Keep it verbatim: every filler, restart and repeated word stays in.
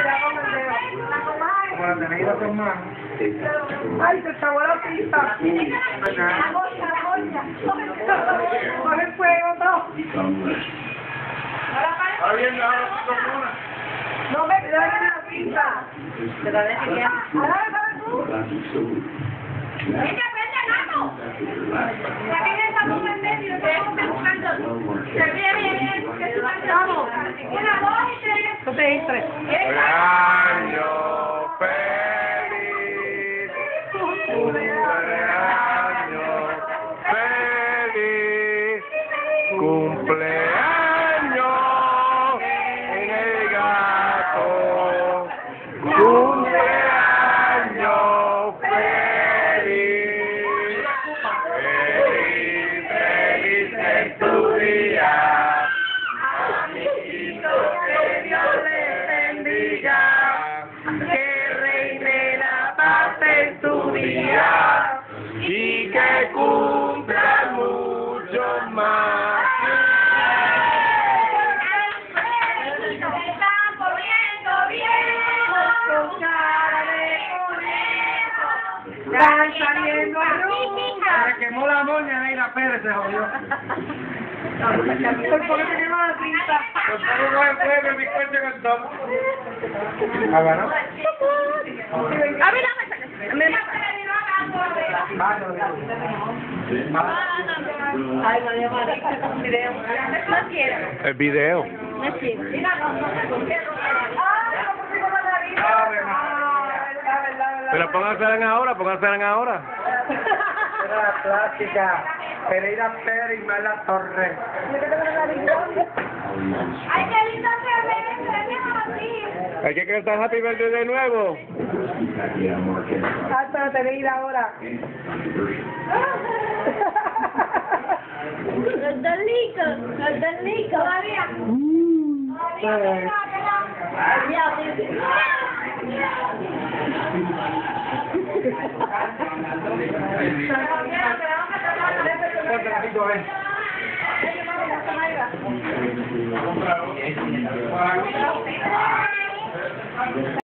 Como la tenéis las dos manos. Ay, se acabó la pizza. La mocha, la mocha. Coge el fuego, todo. Está bien, ahora sí con una. No me quedas en la pizza. Te la dejo ya. Ahora, ¿sabes tú? Venga, vete, gato. Saquen esa bomba en medio, que estamos buscando. Se ríe bien, que tú vas a vamos. Una, dos y tres. Dos y tres. Cumpleaños feliz. Cumpleaños feliz. Cumpleaños en el gato. Cumpleaños feliz. Feliz, feliz es tu día. Amiguito, que Dios les bendiga. Que reine la paz en tu día. Y que cumpla mucho más. Están comiendo bien, con cara de conejo. Están saliendo arrugas. Se quemó la moña de Ira Pérez, se jodió. ¿Por qué tenemos la pinta? Por favor, no se puede mi coche con todo. Ah, bueno. A ver, dame, dame. Ay, María María, un video. No quiero. El video. No quiero. Pero pónganse ahora, pónganse ahora. Era la clásica. Pereira Pérez y Mala Torre. Ay, qué lindo se ve, se ve así. Hay que cantar Happy Birthday de nuevo. Ay, pero te voy a ir ahora. Los delicos, los delicos. Todavía. Todavía.